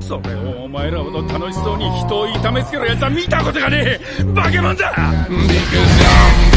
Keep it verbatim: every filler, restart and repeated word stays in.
それをお前らほど楽しそうに人を痛めつけるやつは見たことがねえ。化け物だ。